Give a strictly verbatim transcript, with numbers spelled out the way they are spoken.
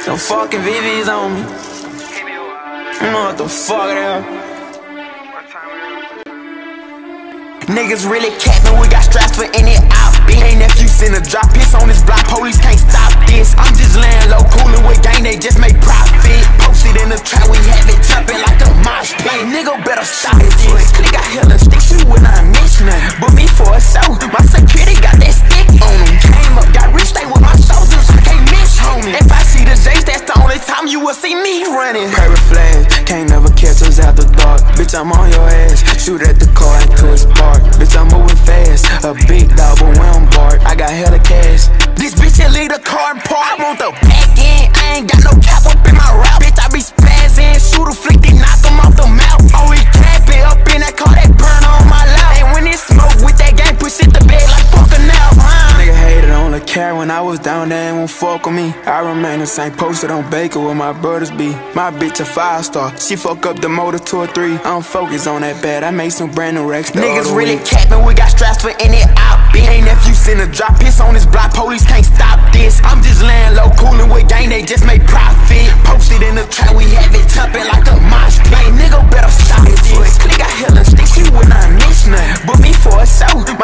Some fucking V Vs on me. You know what the fuck they are. Niggas really capping, we got straps for any out. Ain't nephew send a drop piss on this block, police can't stop this. I'm just laying low, coolin' with gang, they just make profit. Posted in the trap, we have it jumping like a mosh pit. Nigga better stop this. Click got hella sticks, we would not miss none. But me for a show, my security got that stick on them. Came up, got rich, they with my soldiers, I can't miss homie. If I see the J's, that's the only time you will see me running. Purple Flags, can't never catch us after dark. Bitch, I'm on your ass, shoot at the car and to its park. Bitch, I'm moving fast, a big dog, but we don't bark. I got hella cash. This bitch will leave the car and park. I want the back end, I ain't got no cap up in my rap. Bitch, I be spazzing, shoot a flick, they knock him off the mouth. Always capping up in that car, that burn on my lap. And when it smoke with that gang, push it to bed like fuck a now, huh? Nigga hated on the car when I was down there and won't fuck with me. I remain the same, posted on Baker where my brothers be. My bitch a five star, she fuck up the motor two or three. I don't focus on that bad, I made some brand new racks. Niggas really capping, we got straps for any out. Ain't nephew send a drop piss on this block, police can't stop this. I'm just laying low, coolin' with gang, they just make profit. Posted in the trap, we have it jumping like a mosh pit. Nigga better stop this. Click got hella sticks, you would not miss none. But me for a show,